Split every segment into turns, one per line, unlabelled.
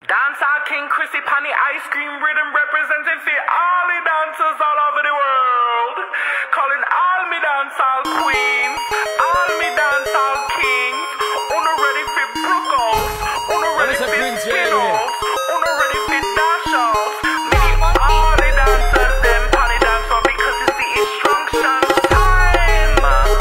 Dancehall King Chrissy Panny ice cream rhythm representing for all the dancers all over the world. Calling all me dancehall queens, all me dancehall kings. Una ready for brook out, una ready for spin out, una ready for dash out. Me all the dancers them panny dance for because it's the instruction time.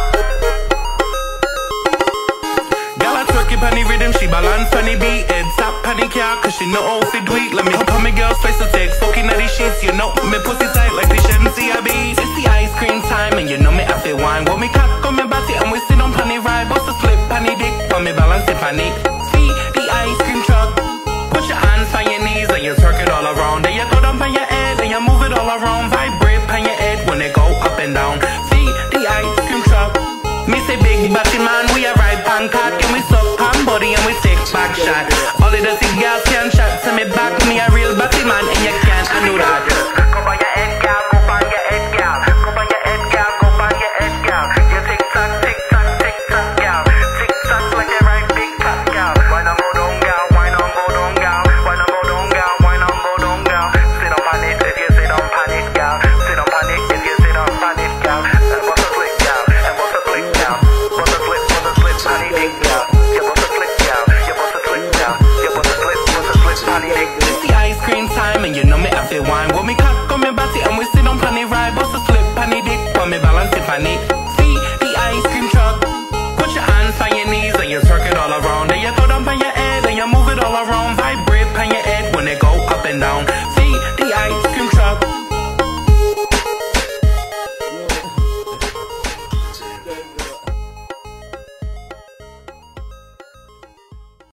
Gala twerky panny rhythm, she balance panny beat. Stop panic, yeah, cause she know how to do it. Let me help me girls face to take fucking at the sheets. You know, me pussy tight like the Shensi I be. It's the ice cream time, and you know me have to wine. When me cock on me body, and we sit on panny ride. Bust a slip, panny dick, for me balance if I need. See, the ice cream truck. Put your hands on your knees, and you twerk it all around. Then you go down on your head, and you move it all around. Vibrate on your head when they go up and down. See, the ice cream truck. Me say big body man, we arrive Bangkok, and we suck pan body, and we take back shot. All the dirty girls can chat to me back. Me a real batty man, and you can't undo that. Go on your head, gal. Go on your head, gal. Go on your head, gal. Go on your head, gal. You tick tock, gal. Tick tock like a right big cat, gal. Why not go down, gal? Why not go down, gal? Why not go down, gal? Why not go down, gal? Sit on pan it if you sit on pan it, gal. Sit on pan it if you sit on pan it, gal. And bust a flick, gal. And bust a flick, gal. Bust a slip, pan it, gal. You bust a flick, gal. You bust a flick, gal. You bust a slip, pan it. It's the ice cream time, and you know me have to wine. When me cock on me body, and we sit on panny ride. Bust a slip, panny dick, for me balance if I need. See, the ice cream truck. Put your hands on your knees, and you twerk it all around. Then you go down on your head, and you move it all around. Vibrate on your head when they go up and down.